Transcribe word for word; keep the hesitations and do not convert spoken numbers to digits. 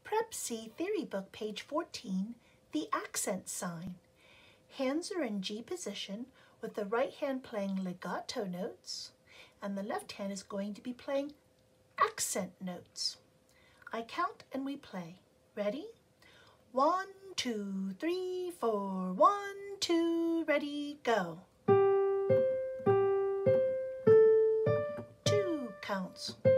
Prep C Theory Book, page fourteen, the accent sign. Hands are in G position with the right hand playing legato notes and the left hand is going to be playing accent notes. I count and we play. Ready? One, two, three, four. One, two, ready, go. Two counts.